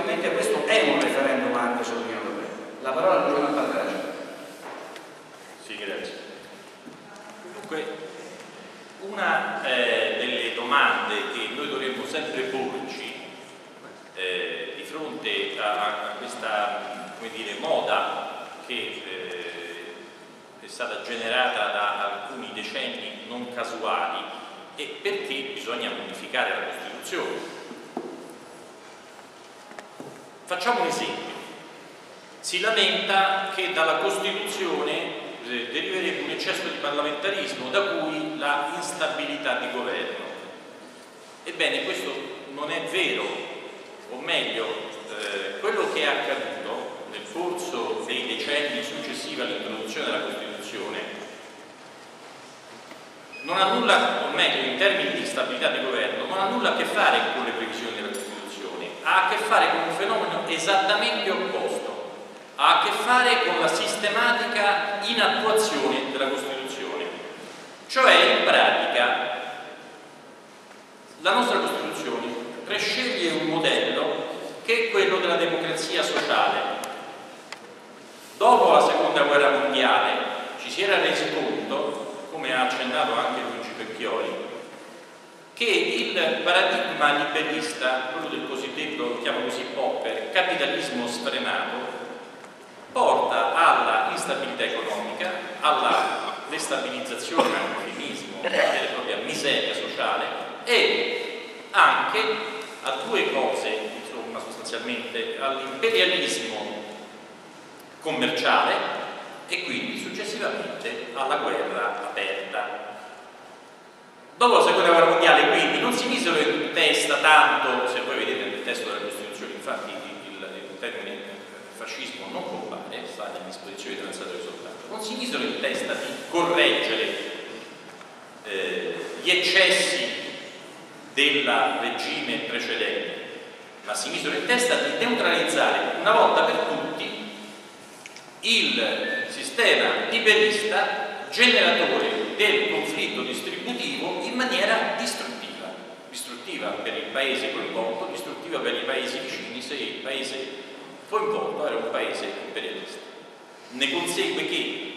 probabilmente questo è un referendum anche sull'Unione Europea. La parola al Giovanni Paltraci. Sì, grazie. Dunque, una delle domande che noi dovremmo sempre porci di fronte a questa, come dire, moda che è stata generata da alcuni decenni non casuali è perché bisogna modificare la Costituzione. Facciamo un esempio. Si lamenta che dalla Costituzione deriverebbe un eccesso di parlamentarismo da cui la instabilità di governo. Ebbene, questo non è vero, o meglio, quello che è accaduto nel corso dei decenni successivi all'introduzione della Costituzione non ha nulla, o meglio, in termini di stabilità di governo, non ha nulla a che fare con le previsioni della Costituzione, ha a che fare con un fenomeno esattamente opposto. Ha a che fare con la sistematica inattuazione della Costituzione. Cioè, in pratica, la nostra Costituzione presceglie un modello che è quello della democrazia sociale. Dopo la Seconda Guerra Mondiale ci si era resi conto, come ha accennato anche Luigi Pecchioli, che il paradigma liberista, quello del cosiddetto, lo chiamo così Popper, capitalismo sfrenato, porta alla instabilità economica, alla destabilizzazione, a un eufemismo, della propria miseria sociale e anche a due cose, insomma, sostanzialmente all'imperialismo commerciale e quindi successivamente alla guerra aperta. Dopo la Seconda Guerra Mondiale quindi non si misero in testa tanto, se voi vedete nel testo della Costituzione, infatti il termine fascismo non compare, sta nelle disposizioni transitorie soltanto, non si misero in testa di correggere gli eccessi del regime precedente, ma si misero in testa di neutralizzare una volta per tutti il sistema liberista generatore del conflitto distributivo in maniera distruttiva per il paese coinvolto, distruttiva per i paesi vicini se il paese coinvolto era un paese imperialista. Ne consegue che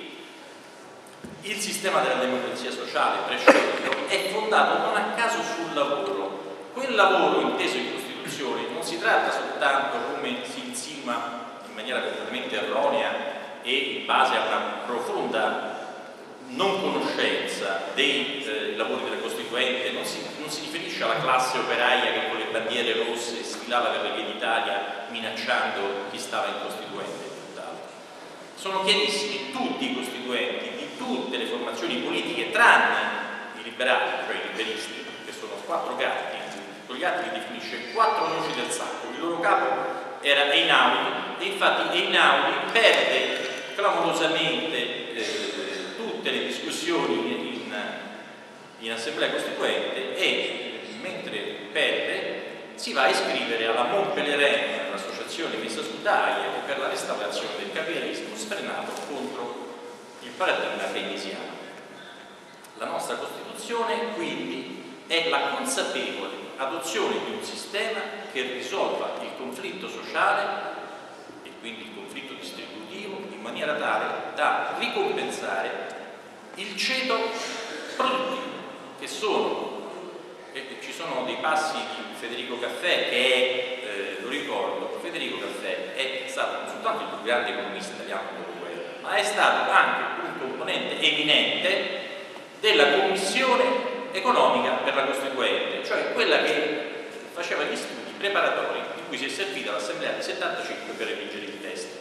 il sistema della democrazia sociale prescelto è fondato non a caso sul lavoro. Quel lavoro inteso in Costituzione non si tratta soltanto, come si insinua in maniera completamente erronea e in base a una profonda non conoscenza dei lavori della Costituente, non si riferisce alla classe operaia che con le bandiere rosse sfilava per le vie d'Italia minacciando chi stava in Costituente e tutt'altro. Sono chiarissimi tutti i costituenti di tutte le formazioni politiche tranne i liberali, cioè i liberisti, che sono quattro gatti, con gli altri li definisce quattro noci del sacco. Il loro capo era Einaudi e infatti Einaudi perde clamorosamente tutte le discussioni in assemblea costituente e mentre perde si va a iscrivere alla Montpellier, l'associazione messa su Daia per la restaurazione del capitalismo sfrenato contro il paradigma keynesiano. La nostra Costituzione quindi è la consapevole adozione di un sistema che risolva il conflitto sociale e quindi il conflitto distributivo in maniera tale da ricompensare il ceto produttivo, che ci sono dei passi di Federico Caffè che è, lo ricordo, Federico Caffè è stato non soltanto il più grande economista italiano del dopoguerra, ma è stato anche un componente eminente della Commissione economica per la Costituente, cioè quella che faceva gli studi preparatori di cui si è servita l'Assemblea del 75 per redigere il testo.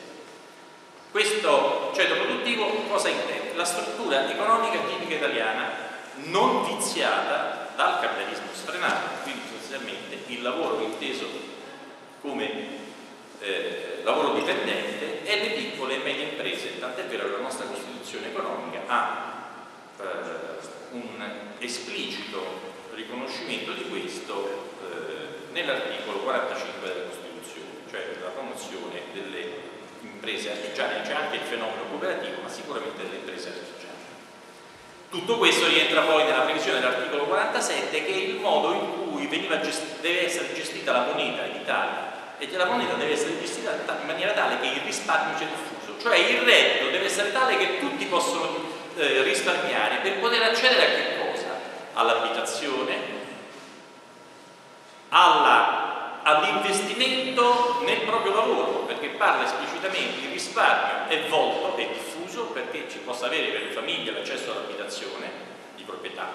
Questo ceto produttivo cosa intende? La struttura economica tipica italiana non viziata dal capitalismo sfrenato, quindi sostanzialmente il lavoro inteso come lavoro dipendente e le piccole e medie imprese, tant'è vero che la nostra Costituzione economica ha un esplicito riconoscimento di questo nell'articolo 45 della Costituzione, cioè la promozione delle imprese artigiane. C'è anche il fenomeno cooperativo, ma sicuramente delle imprese artigiane. Tutto questo rientra poi nella previsione dell'articolo 47, che è il modo in cui deve essere gestita la moneta in Italia e che la moneta deve essere gestita in maniera tale che il risparmio sia diffuso, cioè il reddito deve essere tale che tutti possono risparmiare per poter accedere a che cosa? All'abitazione, all'investimento nel proprio lavoro, perché parla esplicitamente il risparmio è volto, è diffuso perché ci possa avere per le famiglie l'accesso all'abitazione di proprietà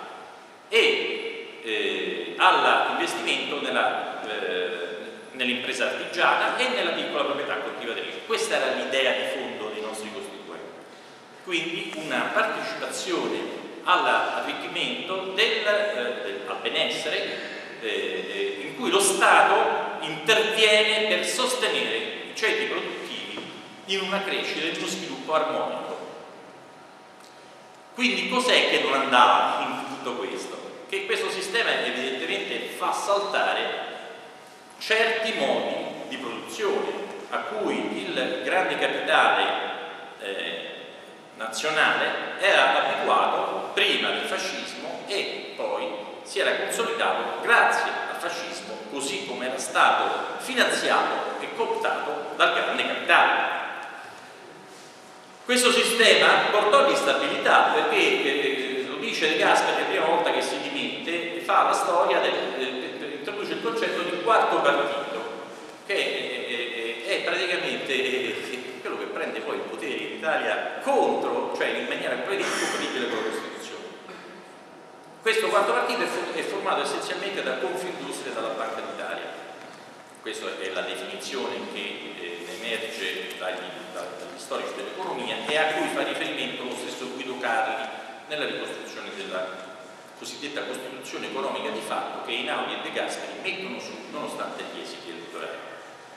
e all'investimento nell'impresa artigiana e nella piccola proprietà coltivatrice. Questa era l'idea di fondo dei nostri costituenti, quindi una partecipazione all'arricchimento al benessere in cui lo Stato interviene per sostenere i ceti produttivi in una crescita e in uno sviluppo armonico. Quindi cos'è che non andava in tutto questo? Che questo sistema evidentemente fa saltare certi modi di produzione a cui il grande capitale nazionale era abituato prima del fascismo e poi si era consolidato grazie al fascismo, così come era stato finanziato e cooptato dal grande capitale. Questo sistema portò all'instabilità perché, lo dice De Gasperi, la prima volta che si dimette, fa la storia, introduce il concetto di quarto partito, che è praticamente quello che prende poi il potere in Italia contro, cioè in maniera completamente incompatibile con la Costituzione. Questo quarto partito è formato essenzialmente da Confindustria e dalla Banca d'Italia. Questa è la definizione che emerge dagli storici dell'economia e a cui fa riferimento lo stesso Guido Carli nella ricostruzione della cosiddetta Costituzione economica di fatto che Einaudi e De Gasperi mettono su nonostante gli esiti elettorali.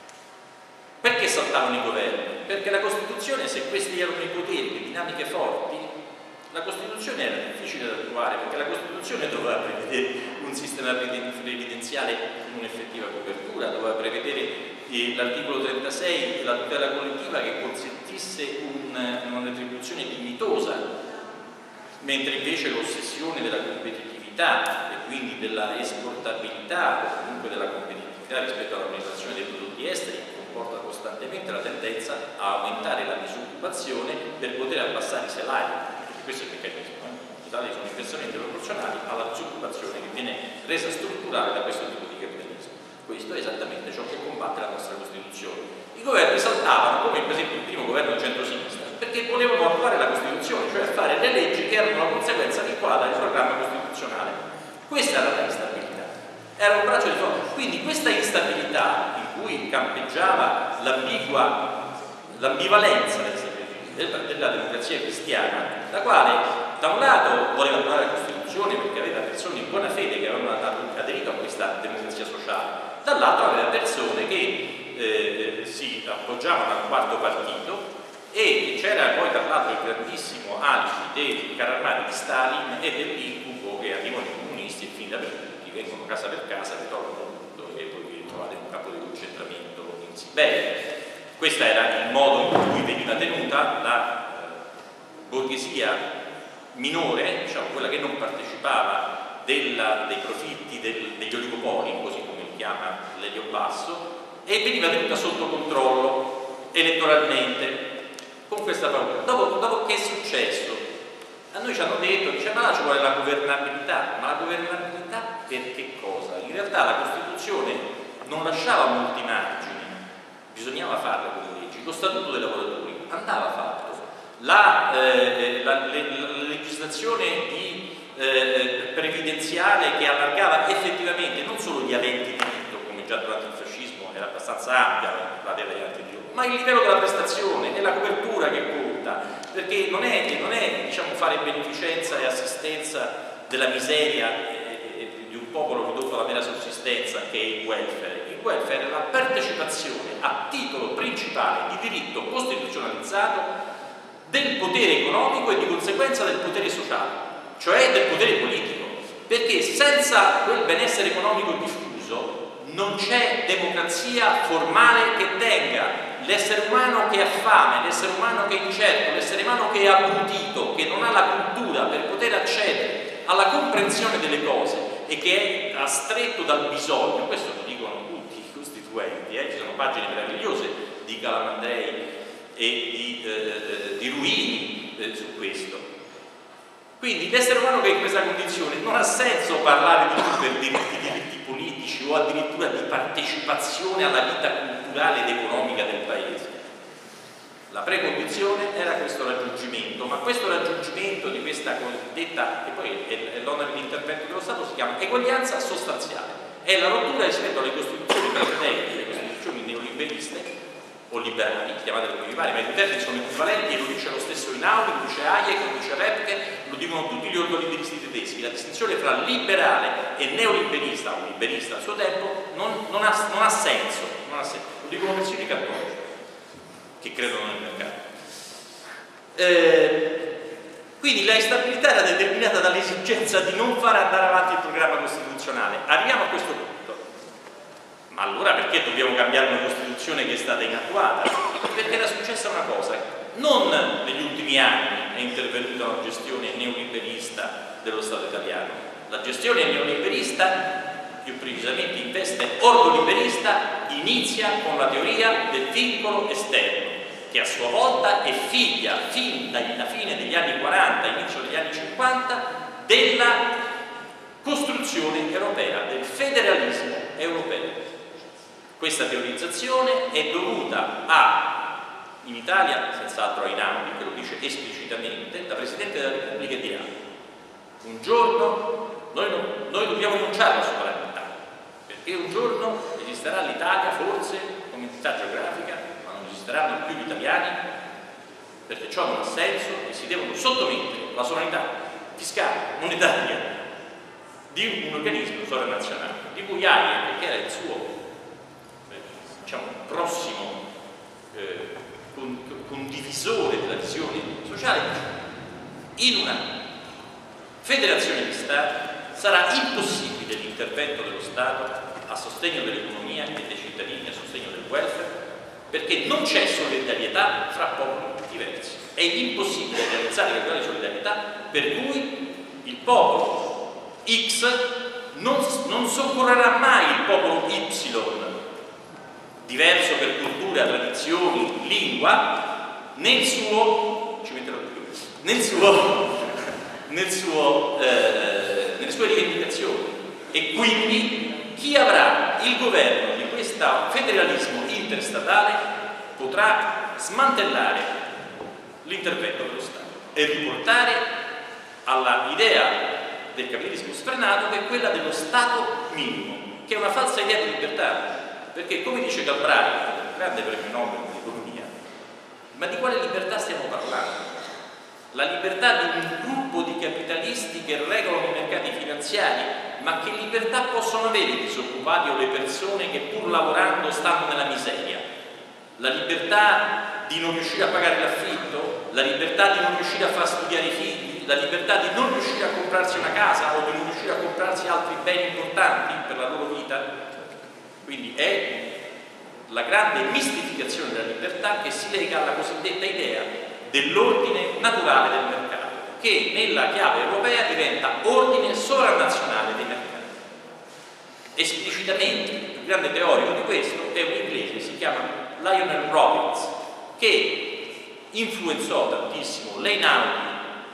Perché saltavano i governi? Perché la Costituzione, se questi erano i poteri, le dinamiche forti, la Costituzione era difficile da attuare perché la Costituzione doveva prevedere un sistema previdenziale con un'effettiva copertura, doveva prevedere l'articolo 36, la tutela collettiva che consentisse una retribuzione dignitosa, mentre invece l'ossessione della competitività e quindi della esportabilità o comunque della competitività rispetto all'organizzazione dei prodotti esteri comporta costantemente la tendenza a aumentare la disoccupazione per poter abbassare i salari. Questo è il meccanismo, i salari sono inversamente proporzionali alla disoccupazione che viene resa strutturale da questo tipo di capitalismo. Questo è esattamente ciò che combatte la nostra Costituzione. I governi saltavano, come per esempio il primo governo di centro-sinistra, perché volevano attuare la Costituzione, cioè fare le leggi che erano una conseguenza vincolata al programma costituzionale. Questa era la instabilità, era un braccio di ferro. Quindi questa instabilità in cui campeggiava l'ambivalenza della democrazia cristiana, la quale da un lato voleva attuare la Costituzione perché aveva persone in buona fede che avevano aderito a questa democrazia sociale, dall'altro aveva persone che si appoggiavano al quarto partito e c'era poi tra l'altro il grandissimo alibi dei carri armati di Stalin e dell'incubo che arrivano i comunisti e fin da per tutti vengono casa per casa, ritornano tutto e poi vi trovate un campo di concentramento in Siberia. Questo era il modo in cui veniva tenuta la borghesia minore, diciamo quella che non partecipava dei profitti degli oligopoli, così come li chiama Lelio Basso, e veniva tenuta sotto controllo elettoralmente con questa paura. Dopo che è successo? A noi ci hanno detto, ma là ci vuole la governabilità, ma la governabilità per che cosa? In realtà la Costituzione non lasciava molti margini, bisognava farle quelle leggi. Lo statuto dei lavoratori andava fatto, la legislazione previdenziale che allargava effettivamente non solo gli aventi diritto, come già durante il fascismo era abbastanza ampia la platea degli aventi diritto, ma il livello della prestazione e la copertura che conta, perché non è diciamo, fare beneficenza e assistenza della miseria di un popolo ridotto alla mera sussistenza che è il welfare. Il welfare è la partecipazione a titolo principale di diritto costituzionalizzato del potere economico e di conseguenza del potere sociale, cioè del potere politico, perché senza quel benessere economico diffuso non c'è democrazia formale che tenga l'essere umano che ha fame, l'essere umano che è incerto, l'essere umano che è abbrutito, che non ha la cultura per poter accedere alla comprensione delle cose e che è astretto dal bisogno. Questo lo dicono tutti i costituenti seguenti, ci sono pagine meravigliose di Calamandrei e di Ruini su questo. Quindi l'essere umano che è in questa condizione non ha senso parlare di diritti politici o addirittura di partecipazione alla vita culturale ed economica del paese. La precondizione era questo raggiungimento, ma questo raggiungimento di questa cosiddetta, che poi è l'onere di intervento dello Stato, si chiama eguaglianza sostanziale. È la rottura rispetto alle costituzioni precedenti, le costituzioni neoliberiste o liberali, chiamate come vi pare, ma i termini sono equivalenti e lo dice lo stesso Einaudi, lo dice Hayek, lo dice Repke, lo dicono tutti gli ordoliberisti tedeschi. La distinzione fra liberale e neoliberista, o liberista a suo tempo, non ha senso, lo dicono persino i cattolici che credono nel mercato. Quindi la instabilità era determinata dall'esigenza di non far andare avanti il programma costituzionale. Arriviamo a questo punto. Ma allora perché dobbiamo cambiare una Costituzione che è stata inattuata? Perché era successa una cosa: non negli ultimi anni è intervenuta una gestione neoliberista dello Stato italiano. La gestione neoliberista, più precisamente in veste ordoliberista, inizia con la teoria del vincolo esterno, che a sua volta è figlia, fin dalla fine degli anni 40, inizio degli anni 50, della costruzione europea, del federalismo europeo. Questa teorizzazione è dovuta in Italia, senz'altro a Einaudi, che lo dice esplicitamente, da Presidente della Repubblica dirà: un giorno noi dobbiamo rinunciare alla sovranità, perché un giorno esisterà l'Italia, forse come entità geografica, ma non esisteranno più gli italiani, perché ciò non ha senso e si devono sottomettere la sovranità fiscale, monetaria di un organismo sovranazionale, di cui Hayek, che era il suo prossimo condivisore della visione sociale, in una federazione di Stati sarà impossibile l'intervento dello Stato a sostegno dell'economia e dei cittadini, a sostegno del welfare, perché non c'è solidarietà fra popoli diversi. È impossibile realizzare la grande solidarietà per cui il popolo X non soccorrerà mai il popolo Y, diverso per cultura, tradizioni, lingua, nelle sue rivendicazioni. E quindi chi avrà il governo di questo federalismo interstatale potrà smantellare l'intervento dello Stato e riportare all'idea del capitalismo sfrenato, che è quella dello Stato minimo, che è una falsa idea di libertà. Perché, come dice Galbraith, grande premio Nobel di economia, ma di quale libertà stiamo parlando? La libertà di un gruppo di capitalisti che regolano i mercati finanziari, ma che libertà possono avere i disoccupati o le persone che pur lavorando stanno nella miseria? La libertà di non riuscire a pagare l'affitto, la libertà di non riuscire a far studiare i figli, la libertà di non riuscire a comprarsi una casa o di non riuscire a comprarsi altri beni importanti per la loro vita? Quindi è la grande mistificazione della libertà che si lega alla cosiddetta idea dell'ordine naturale del mercato, che nella chiave europea diventa ordine sovranazionale dei mercati. Esplicitamente, il più grande teorico di questo è un inglese, si chiama Lionel Robbins, che influenzò tantissimo l'Einaudi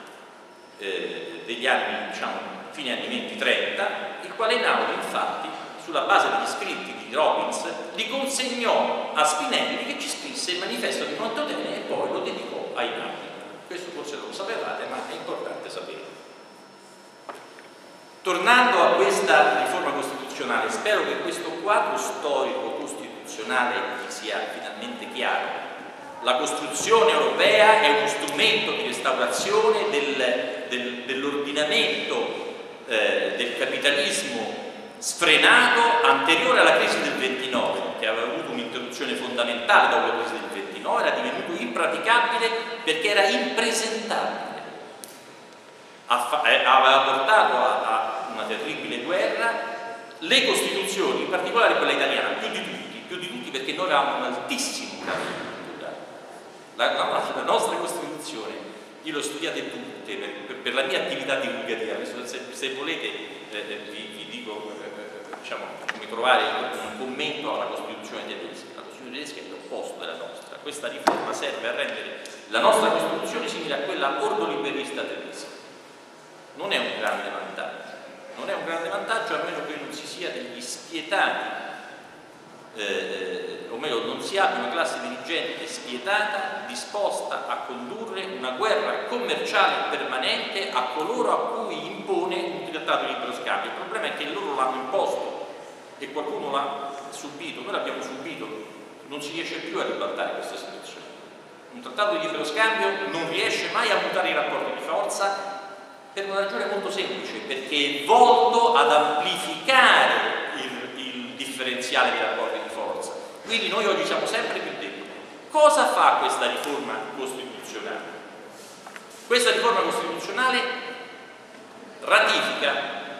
degli anni, fine anni 20-30, il quale Einaudi infatti, sulla base degli scritti di Robbins, li consegnò a Spinelli, che ci scrisse il manifesto di Montaigne e poi lo dedicò a Einaudi. Questo forse non lo sapevate, ma è importante sapere. Tornando a questa riforma costituzionale, spero che questo quadro storico costituzionale vi sia finalmente chiaro. La costruzione europea è uno strumento di restaurazione dell'ordinamento del capitalismo sfrenato anteriore alla crisi del 29, che aveva avuto un'interruzione fondamentale dopo la crisi del 29, era divenuto impraticabile perché era impresentabile. Aveva portato a una terribile guerra. Le costituzioni, in particolare quella italiana, più di tutti perché noi avevamo un altissimo grado la nostra Costituzione, io l'ho studiate tutte per la mia attività divulgativa, se volete vi dico come trovare un commento alla Costituzione tedesca. La Costituzione tedesca è l'opposto della nostra. Questa riforma serve a rendere la nostra Costituzione simile a quella ordoliberista tedesca. Non è un grande vantaggio. Non è un grande vantaggio, a meno che non si sia degli spietati, o meglio, non si abbia una classe dirigente spietata disposta a condurre una guerra commerciale permanente a coloro a cui impone un trattato di libero scambio. Il problema è che loro l'hanno imposto e qualcuno l'ha subito, noi l'abbiamo subito, non si riesce più a ribaltare questa situazione. Un trattato di libero scambio non riesce mai a mutare i rapporti di forza per una ragione molto semplice, perché è volto ad amplificare il differenziale dei rapporti di forza. Quindi noi oggi siamo sempre più deboli. Cosa fa questa riforma costituzionale? Questa riforma costituzionale ratifica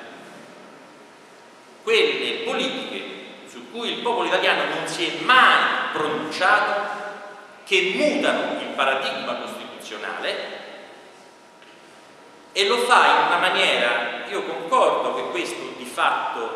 quelle politiche su cui il popolo italiano non si è mai pronunciato, che mutano il paradigma costituzionale, e lo fa in una maniera, io concordo che questo di fatto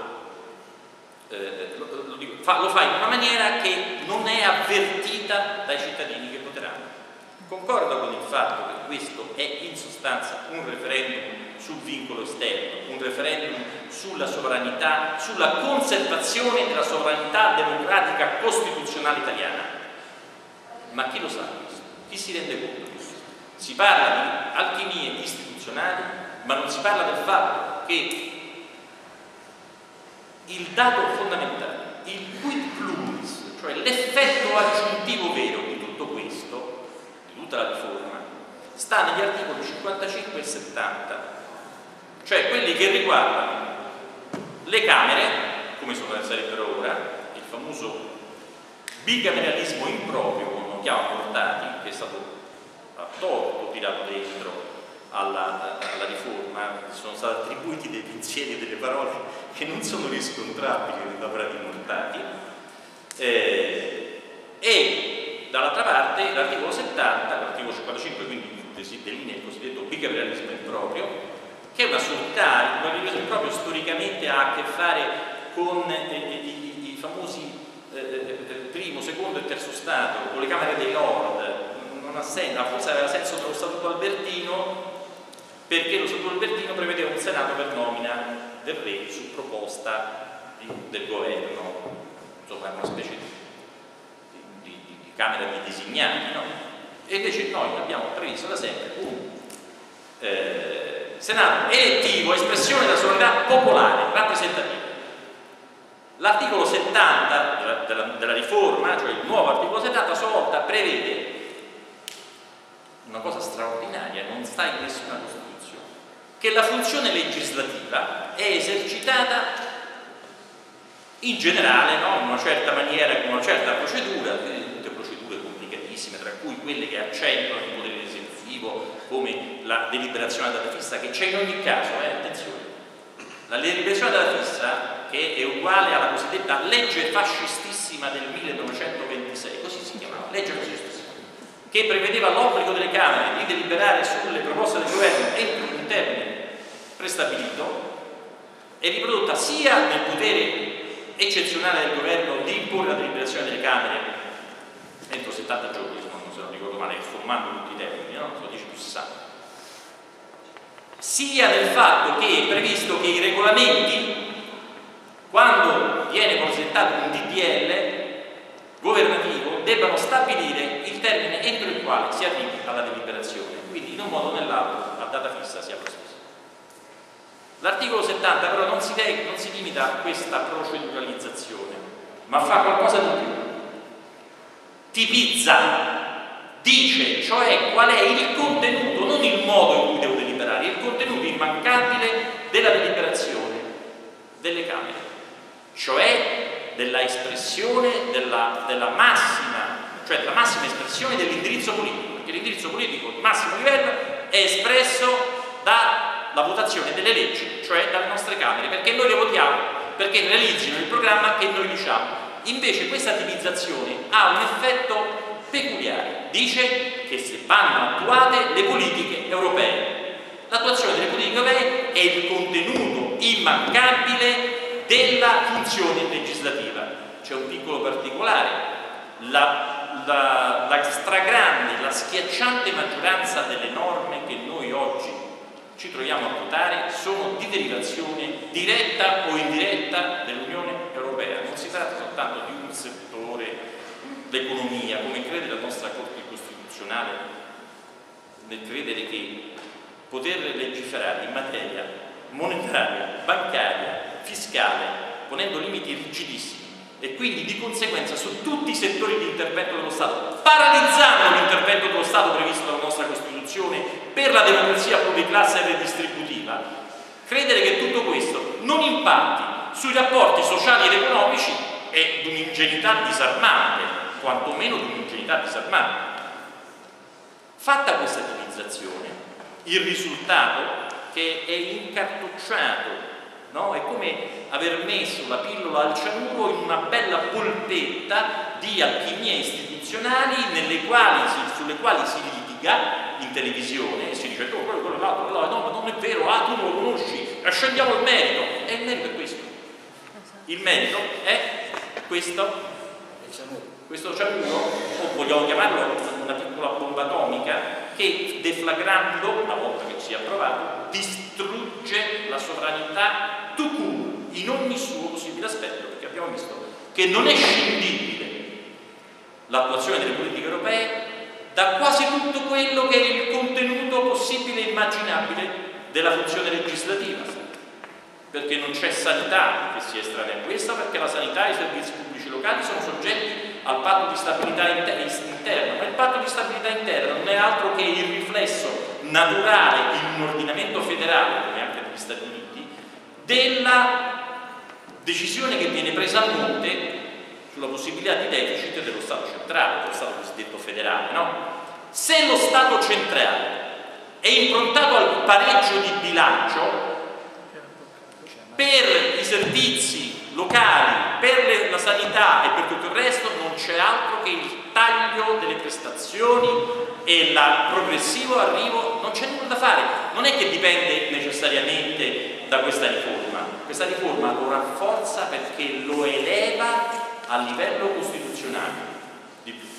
lo fa in una maniera che non è avvertita dai cittadini che voteranno. Concordo con il fatto che questo è in sostanza un referendum sul vincolo esterno, un referendum sulla sovranità, sulla conservazione della sovranità democratica costituzionale italiana. Ma chi lo sa questo? Chi si rende conto di questo? Si parla di alchimie istituzionali, ma non si parla del fatto che il dato fondamentale, il quid pluris, cioè l'effetto aggiuntivo vero di tutto questo, di tutta la riforma, sta negli articoli 55 e 70, cioè quelli che riguardano le Camere, come sarebbero ora, il famoso bicameralismo improprio, come lo chiamano Portati, che è stato a torto tirato dentro alla riforma, sono stati attribuiti dei pensieri e delle parole che non sono riscontrabili nell'operato Portati, e dall'altra parte l'articolo 70, l'articolo 55, quindi delinea il cosiddetto bicameralismo improprio, che è un'assurdità. Il bicameralismo improprio storicamente ha a che fare con i famosi primo, secondo e terzo Stato, con le Camere dei Lord. Non ha senso, forse aveva senso dello Statuto Albertino, perché lo Statuto Albertino prevedeva un Senato per nomina del re su proposta del governo, insomma una specie di Camera di designati, no? E invece noi abbiamo previsto da sempre un Senato elettivo, espressione della sovranità popolare, rappresentativa. L'articolo 70 della riforma, cioè il nuovo articolo 70, a sua volta prevede una cosa straordinaria, non sta in nessuna Costituzione, che la funzione legislativa è esercitata in generale, no? In una certa maniera, con una certa procedura, tutte procedure complicatissime, tra cui quelle che accentuano il potere esecutivo, come la deliberazione data fissa, che c'è in ogni caso, attenzione, la deliberazione data fissa, che è uguale alla cosiddetta legge fascistissima del 1926, così si chiamava, legge fascistissima, che prevedeva l'obbligo delle Camere di deliberare sulle proposte del governo entro un termine prestabilito, è riprodotta sia nel potere eccezionale del governo di imporre la deliberazione delle Camere entro 70 giorni, se non ricordo male, sommando tutti i termini, no? Sono 10 più 60, sia nel fatto che è previsto che i regolamenti, quando viene presentato un DDL governativo, debbano stabilire il termine entro il quale si arrivi alla deliberazione, quindi in un modo o nell'altro a data fissa sia lo stesso. L'articolo 70 però non si limita a questa proceduralizzazione, ma fa qualcosa di più. Tipizza, dice cioè qual è il contenuto, non il modo in cui devo deliberare, il contenuto immancabile della deliberazione delle Camere, cioè della espressione della massima, cioè della massima espressione dell'indirizzo politico, perché l'indirizzo politico di massimo livello è espresso dalla votazione delle leggi, cioè dalle nostre Camere, perché noi le votiamo, perché realizzino il programma che noi diciamo. Invece questa tipizzazione ha un effetto peculiare, dice che se vanno attuate le politiche europee, l'attuazione delle politiche europee è il contenuto immancabile della funzione legislativa. C'è un piccolo particolare: la stragrande, la schiacciante maggioranza delle norme che noi oggi ci troviamo a votare sono di derivazione diretta o indiretta dell'Unione Europea. Non si tratta soltanto di un settore, l'economia, come crede la nostra Corte Costituzionale nel credere che poter legiferare in materia monetaria, bancaria, fiscale, ponendo limiti rigidissimi e quindi di conseguenza su tutti i settori di intervento dello Stato, paralizzando l'intervento dello Stato previsto dalla nostra Costituzione per la democrazia pluriclasse e redistributiva. Credere che tutto questo non impatti sui rapporti sociali ed economici è di un'ingenuità disarmante, quantomeno di un'ingenuità disarmante. Fatta questa utilizzazione, il risultato, che è incartocciato, no? È come aver messo la pillola al cianuro in una bella polpetta di alchimie istituzionali sulle quali si litiga in televisione e si dice quello l'altro, no, ma non è vero, tu non lo conosci, scendiamo il merito. E il merito è questo. Il merito è questo cianuro, o vogliamo chiamarlo una piccola bomba atomica, che deflagrando, una volta che sia approvato, distrugge la sovranità tout court in ogni suo possibile aspetto, perché abbiamo visto che non è scindibile l'attuazione delle politiche europee da quasi tutto quello che è il contenuto possibile e immaginabile della funzione legislativa, perché non c'è sanità che sia estranea a questa, perché la sanità e i servizi pubblici locali sono soggetti al patto di stabilità interno, ma il patto di stabilità interno non è altro che il riflesso naturale in un ordinamento federale, come anche negli Stati Uniti, della decisione che viene presa a monte sulla possibilità di deficit dello Stato centrale, dello Stato cosiddetto federale, no? Se lo Stato centrale è improntato al pareggio di bilancio per i servizi locali, per la sanità e per tutto il resto, non c'è altro che il taglio delle prestazioni e il progressivo arrivo, non c'è nulla da fare. Non è che dipende necessariamente da questa riforma lo rafforza perché lo eleva a livello costituzionale, di più.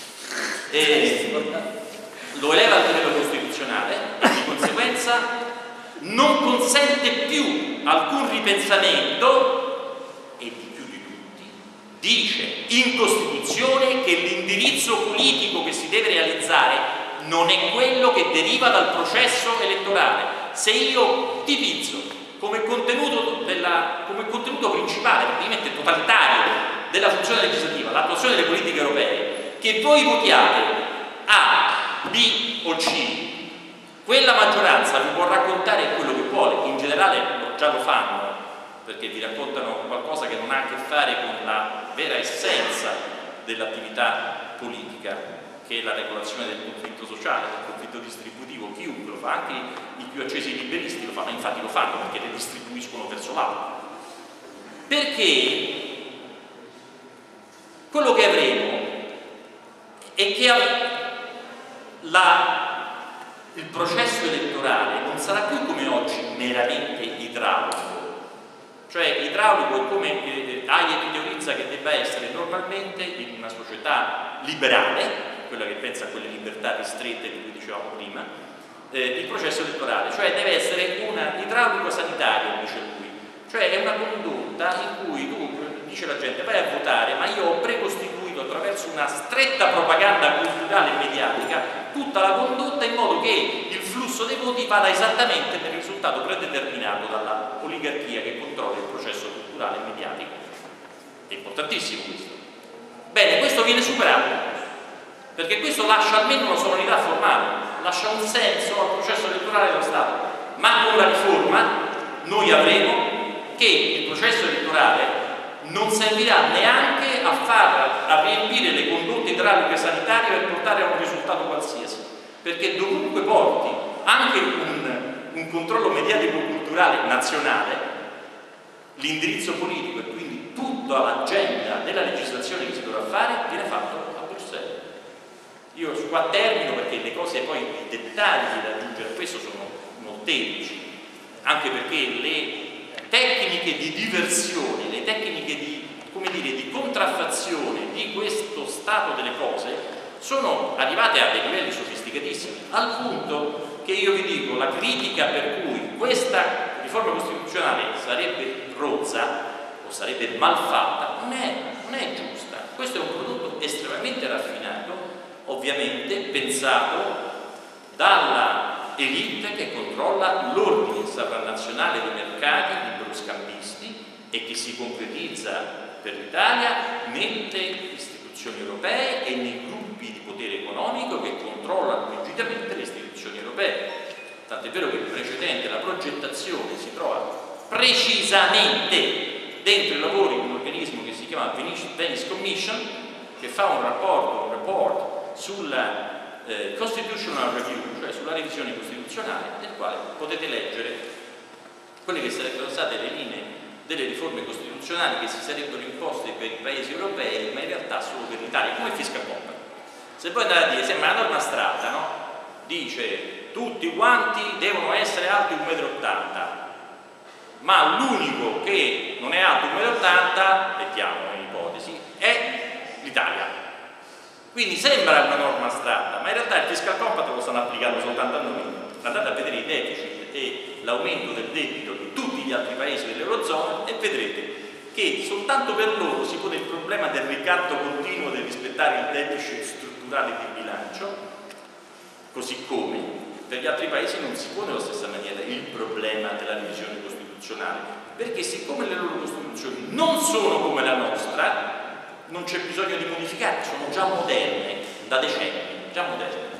Lo eleva a livello costituzionale e di conseguenza non consente più alcun ripensamento e di più di tutti dice in Costituzione che l'indirizzo politico che si deve realizzare non è quello che deriva dal processo elettorale. Se io tipizzo come contenuto principale, praticamente totalitario della funzione legislativa, l'attuazione delle politiche europee, che voi votiate A, B o C, quella maggioranza vi può raccontare quello che vuole, in generale già lo fanno, perché vi raccontano qualcosa che non ha a che fare con la vera essenza dell'attività politica, che è la regolazione del conflitto sociale, del conflitto distributivo. Chiunque lo fa, anche i più accesi liberisti lo fanno, infatti lo fanno perché le distribuiscono verso l'alto. Perché quello che avremo è che il processo elettorale non sarà più come oggi meramente idraulico, cioè idraulico è come Hayek teorizza che debba essere normalmente in una società liberale, quella che pensa a quelle libertà ristrette di cui dicevamo prima, il processo elettorale, cioè deve essere un idraulico sanitario, dice lui, cioè è una condotta in cui tu, dice la gente, vai a votare, ma io ho precostituito attraverso una stretta propaganda culturale e mediatica tutta la condotta in modo che il flusso dei voti vada esattamente per il risultato predeterminato dalla oligarchia che controlla il processo culturale e mediatico. È importantissimo questo. Bene, questo viene superato, perché questo lascia almeno una sovranità formale, lascia un senso al processo elettorale dello Stato, ma con la riforma noi avremo che il processo elettorale non servirà neanche a riempire le condotte idrauliche sanitarie per portare a un risultato qualsiasi, perché dovunque porti anche un controllo mediatico-culturale nazionale, l'indirizzo politico e quindi tutta l'agenda della legislazione che si dovrà fare viene fatto a Bruxelles. Io qua termino perché le cose poi, i dettagli da aggiungere a questo sono molteplici, anche perché le tecniche di diversione, le tecniche di, come dire, di contraffazione di questo stato delle cose sono arrivate a dei livelli sofisticatissimi, al punto che io vi dico, la critica per cui questa riforma costituzionale sarebbe rozza o sarebbe malfatta non è giusta. Questo è un prodotto estremamente raffinato, ovviamente pensato dalla elite che controlla l'ordine sovranazionale dei mercati libero-scambisti e che si concretizza per l'Italia nelle istituzioni europee e nei gruppi di potere economico che controllano rigidamente le istituzioni europee. Tant'è vero che il precedente, la progettazione, si trova precisamente dentro i lavori di un organismo che si chiama Venice Commission, che fa un report sulla Constitutional Review, cioè sulla revisione costituzionale, nel quale potete leggere quelle che sarebbero state le linee delle riforme costituzionali che si sarebbero imposte per i paesi europei, ma in realtà solo per l'Italia, come il fiscal compact. Se poi andate a dire, sembra una norma astratta, no? Dice tutti quanti devono essere alti 1,80 m, ma l'unico che non è alto 1,80 m, mettiamo un'ipotesi, è l'Italia. Quindi sembra una norma astratta, ma in realtà il fiscal compact lo stanno applicando soltanto a noi. Andate a vedere i deficit e l'aumento del debito di tutti gli altri paesi dell'Eurozona e vedrete che soltanto per loro si pone il problema del ricatto continuo del rispettare il deficit strutturale di bilancio, così come per gli altri paesi non si pone allo stessa maniera il problema della revisione costituzionale, perché siccome le loro costituzioni non sono come la nostra, non c'è bisogno di modificare, sono già moderne da decenni, già moderne.